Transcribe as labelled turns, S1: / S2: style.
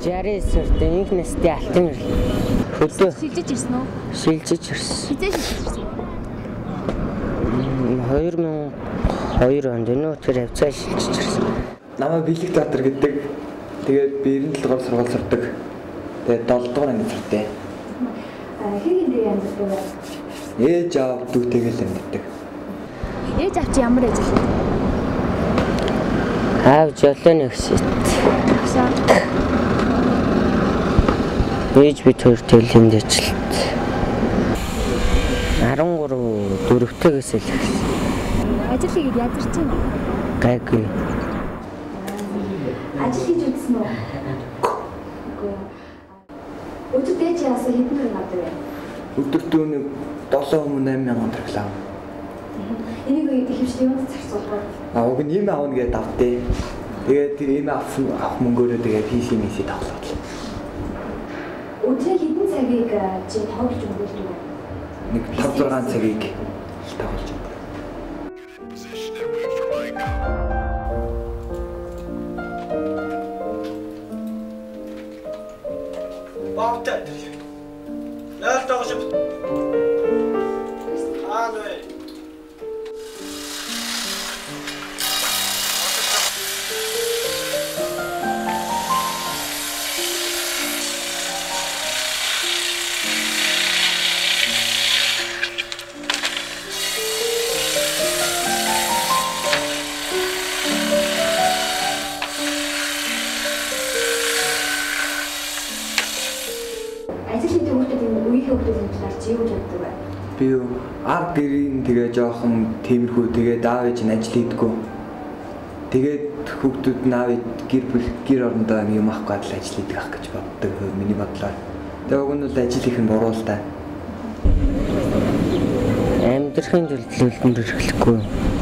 S1: 69 surтын их настай алтан хөдөө
S2: шилжиж ирсэн үү?
S1: шилжиж ирсэн.
S2: Хизээ шилжиж ирсэн?
S1: 2002 онд өнөөдөр авцаа шилжиж ирсэн.
S3: Намайг Бэлэг театр гэдэг. Тэгээд би 97 дугаар сургууль сурдаг. Тэгээд 7 дугаар анги сурдаг.
S2: Хэрэг энэ амьддаг вэ?
S3: Ээж аав дүүтэйгээ л амьддаг.
S2: Ээж аав чи ямар ажил хийдэг?
S1: Аав жолооны өсөт. Ээж би төр төлөнд ажилт. 13 дөрөвтэйгээс л эхэлсэн.
S2: Ажил хийгээд ядарч байна уу?
S1: Гайгүй.
S2: Ажил хийж үзсэн үү? Үгүй. Өдөрт ээж яасан хэдэн төгрөг авдаг вэ?
S3: Өдөрт нэг 7-8 төгрөг лав.
S2: Энийг ихэвчлэн юунд зарцуулдаг?
S3: Уг нь ийм аавна гэдээ давтээ. Тэгээд тэр ийм авах мөнгөөрөө тэгээд PC тоглоод.
S2: Өдрийн хэдэн цагийг чи тоглож өнгөрүүлдэг вэ?
S3: Нэг 5-6 цагийг тоглож байна.
S4: Баатад. Наад тоглож. Аавэ.
S2: Ажил хийдэг хүмүүсд энэ үеийн хүмүүсийн талаар чи юу боддог вэ?
S3: Би ар гэрийн тэгээ жоохон тиймэрхүү тэгээд аав ээж нь ажил хийдэггүй. Тэгээд хүүхдүүд нь аав гэр орондоо юм авахгүй адил ажил хийдэг ах гэж боддог миний бодлоор. Тэгээд уг нь бол ажил хийх нь буруу л та.
S1: Амьдрахын төлөвлөлтөнд хэрэглэхгүй.